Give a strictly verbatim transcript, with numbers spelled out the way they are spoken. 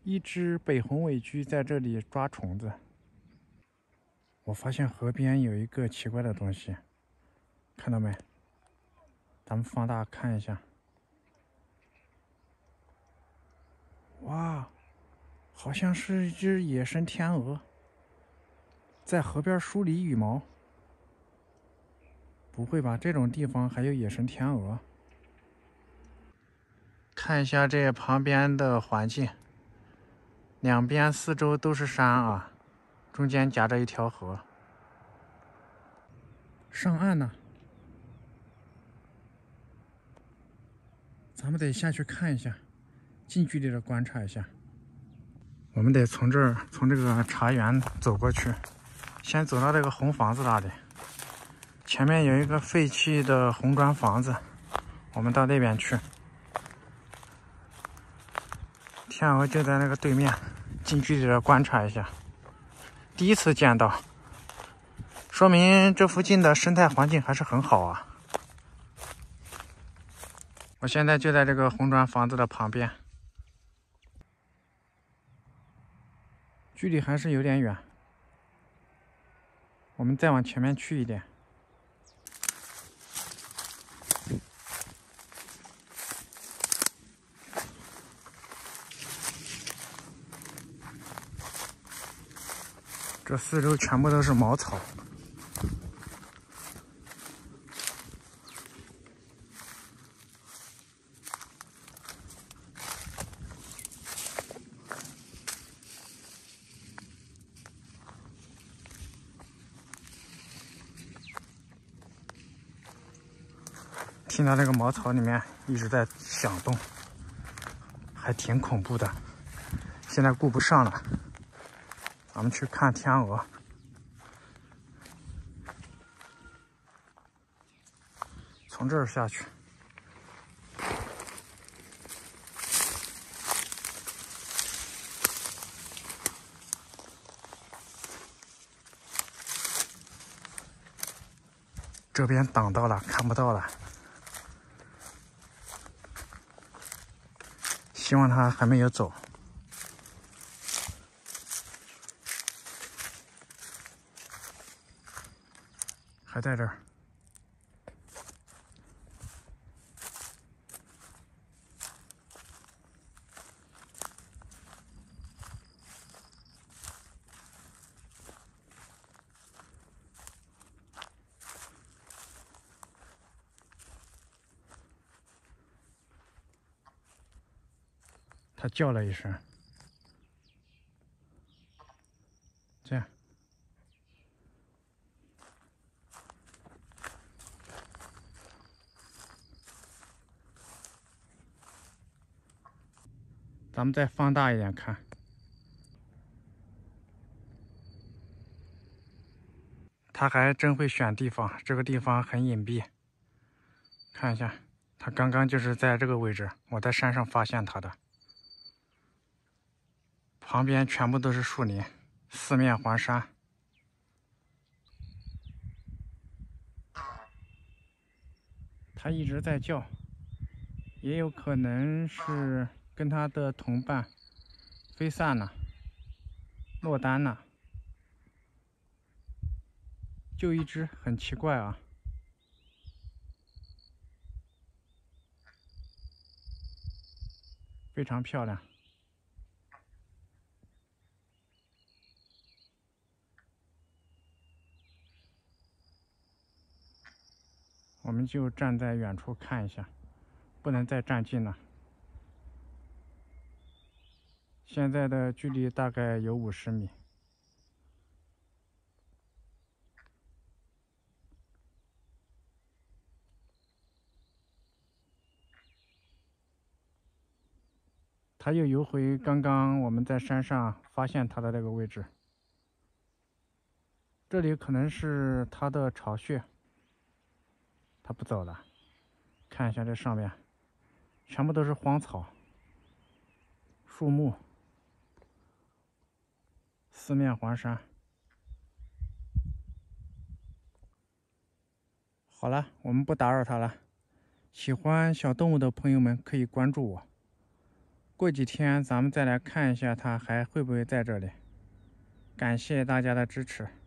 一只北红尾居在这里抓虫子。我发现河边有一个奇怪的东西，看到没？咱们放大看一下。哇，好像是一只野生天鹅，在河边梳理羽毛。不会吧？这种地方还有野生天鹅？看一下这旁边的环境，两边四周都是山啊，中间夹着一条河。上岸呢，咱们得下去看一下，近距离的观察一下。我们得从这儿，从这个茶园走过去，先走到这个红房子那里。前面有一个废弃的红砖房子，我们到那边去。天鹅就在那个对面，近距离的观察一下。第一次见到，说明这附近的生态环境还是很好啊。我现在就在这个红砖房子的旁边，距离还是有点远，我们再往前面去一点。这四周全部都是茅草。听到这个茅草里面一直在响动，还挺恐怖的。现在顾不上了，咱们去看天鹅。从这儿下去。这边挡到了，看不到了。希望他还没有走。还在这儿。他叫了一声，这样。咱们再放大一点看，他还真会选地方，这个地方很隐蔽。看一下，他刚刚就是在这个位置，我在山上发现他的。旁边全部都是树林，四面环山。他一直在叫，也有可能是跟他的同伴飞散了、落单了。就一只，很奇怪啊。非常漂亮。我们就站在远处看一下，不能再站近了。现在的距离大概有五十米。它又游回刚刚我们在山上发现它的那个位置。这里可能是它的巢穴。它不走了。看一下这上面，全部都是荒草、树木，四面环山。好了，我们不打扰它了。喜欢小动物的朋友们可以关注我。 过几天咱们再来看一下它还会不会在这里。感谢大家的支持。